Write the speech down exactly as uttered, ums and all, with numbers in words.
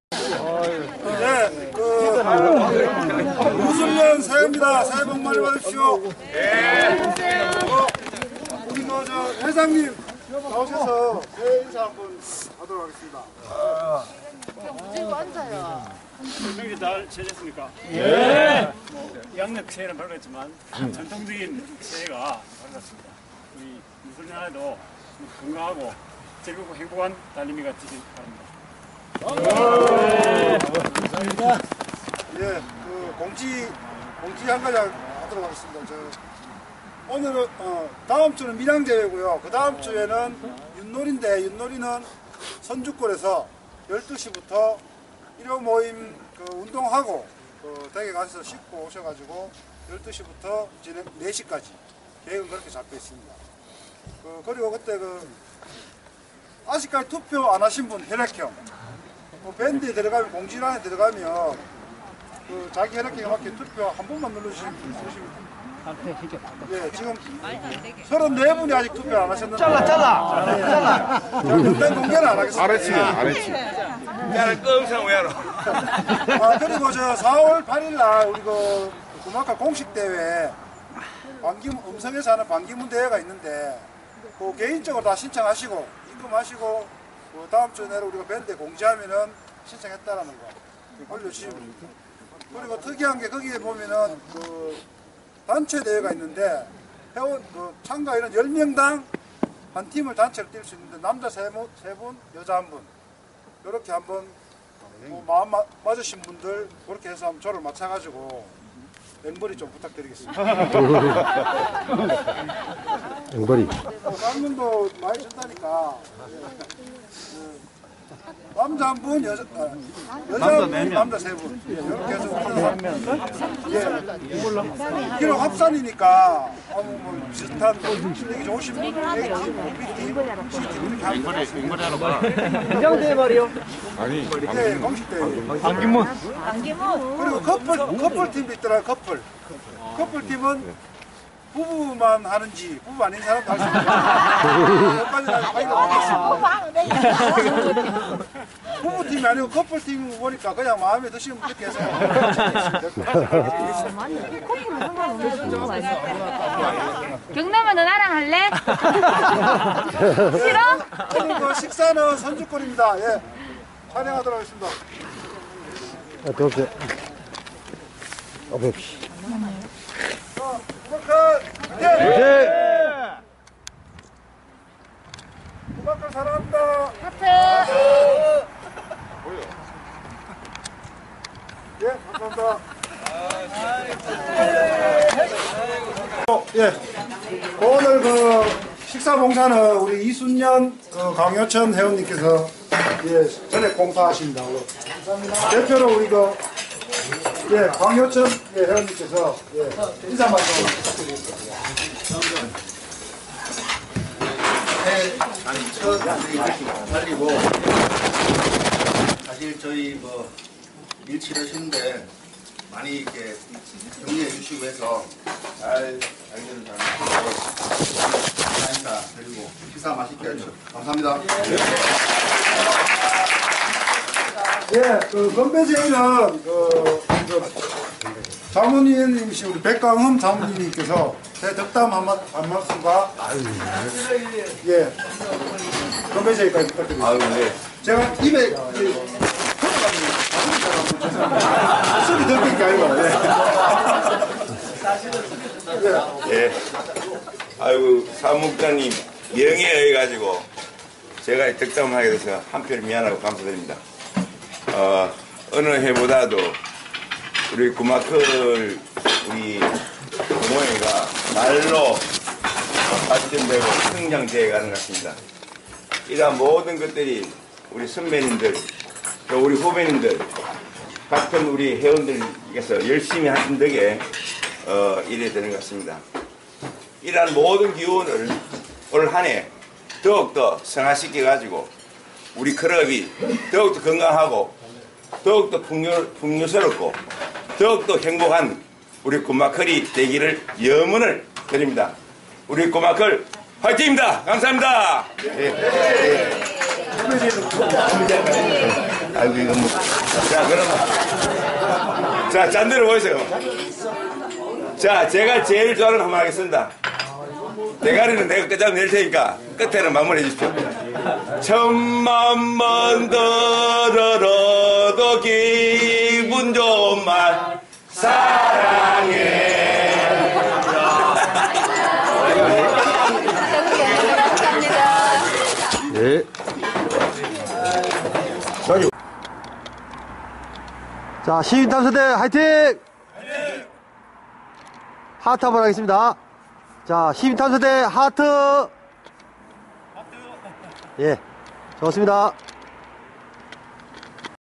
네, 그 무술년 새해입니다. 새해 복 많이 받으십시오. 네. 어, 우리 그 저 회장님 나오셔서 새해 인사 한번 하도록 하겠습니다. 지금 앉아요. 명이 잘 지내셨습니까? 예. 양력 새해는 밝았지만 전통적인 새해가 밝았습니다. 우리 무술년에도 건강하고 즐겁고 행복한 달림이가 되길 바랍니다. 감사합니다. 예, 그 공지 공지 한 가지 하도록 하겠습니다. 저 오늘은 어, 다음 주는 밀양대회고요. 그 다음 주에는 윷놀이인데 윷놀이는 선주골에서 열두 시부터 일요 모임 그 운동하고 그 댁에 가서 씻고 오셔가지고 열두 시부터 진행 네 시까지 계획은 그렇게 잡혀 있습니다. 그 그리고 그때 그 아직까지 투표 안 하신 분 혈액형 뭐 밴드에 들어가면 공지란에 들어가면 그 자기 혈액형에 맞게 투표 한 번만 눌러주시면 되십니다. 예, 지금 서른네 분이 아직 투표 안 하셨는데 잘라 잘라 네. 잘라 명단 공개는 안 하겠습니다. 안 했지 안 했지 야를 끔상 왜하노. 아 그리고 저 사월 팔일 날 우리 그 구마카 공식 대회 반기문 음성에서 하는 반기문 대회가 있는데 그 개인적으로 다 신청하시고 입금하시고 그 다음 주 내로 우리가 밴드에 공지하면은 신청했다라는 거 올려주시면 됩니다. 그리고 특이한 게 거기에 보면은 그 단체 대회가 있는데 회원 그 참가인은 열 명당 한 팀을 단체로 뛸 수 있는데 남자 세 분, 세 분, 여자 한 분. 이렇게 한번 뭐 마음 마, 맞으신 분들 그렇게 해서 한번 저를 맞춰가지고 앵벌이 좀 부탁드리겠습니다. 앵벌이 어, 깡문도 많이 준다니까. 남자 한 분, 여자, 아, 여자 한 분, 남자 세 분. 이렇게 해서 우리는 예. 비록 합산이니까 아무 뭐 비슷한 실력이 좋으신 분, A팀, B팀, C팀 이렇게 하는 거예요. 앵벌이 하러 가. 긴장대 말이요. 아니 네, 공식 대회. 반기문 그리고 커플, 커플 팀도 있더라고요, 커플. 커플 팀은 부부만 하는지, 부부 아닌 사람도 할 수 있어요. 부부 팀이 아니고 커플 팀 보니까 그냥 마음에 드시면 그렇게 해서. 경남아 너 나랑 할래? 싫어? 오늘 그 식사는 선주권입니다. 예. 촬영하도록 하겠습니다. 아, 더 없어요. 어, 봅시. 자, 구박할, 예! 네. 구박할 사랑합니다. 하트. 예, 감사합니다. 어, 예. 오늘 그 식사 봉사는 우리 이순년 그 강효천 회원님께서 예, 전액 봉사하십니다. 감사합니다. 대표로 우리 그 예, 강효천 예, 회원님께서 예, 인사 말씀 부탁드리겠습니다. 아니 첫 달리고 사실 저희 뭐 일 치르시는데 많이 이렇게 격려해 주시고 해서 잘 알기를 잘하고 인사 드리고 식사 맛있게 해주셔서 감사합니다. 예, 그 건배제는 그, 그 자문위원님이신 우리 백강흠 자문위원님께서 제 덕담 한, 말, 한 말씀과 예, 건배제까지 부탁드립니다. 아유 네. 제가 입에 술이 들킨 게 아니고 예. 예. 아이고, 사무국장님 명예에 의해 가지고 제가 득점을 하게 돼서 한편 미안하고 감사드립니다. 어, 어느 해보다도 우리 구마클 우리 동호회가 날로 발전되고 성장되어 가는 것 같습니다. 이러한 모든 것들이 우리 선배님들 또 우리 후배님들 같은 우리 회원들께서 열심히 하신 덕에 어, 이래 되는 것 같습니다. 이러한 모든 기운을 올 한 해 더욱더 성화시켜 가지고 우리 클럽이 더욱더 건강하고 더욱더 풍요, 풍요스럽고 더욱더 행복한 우리 구마클이 되기를 염원을 드립니다. 우리 구마클 화이팅입니다. 감사합니다. 예. 예. 아이고 이거 뭐 자, 그럼. 자, 잔들어 보세요. 자, 제가 제일 좋아하는 거 한번 하겠습니다. 대가리는 내가 끝장 낼 테니까 끝에는 마무리해 주십시오. 천만번 들어도 기분 좋은 말 사랑해. 예. 자, 시민탐사대 화이팅! 하트 한번 하겠습니다. 자, 시민탐사대 하트! 예, 좋습니다.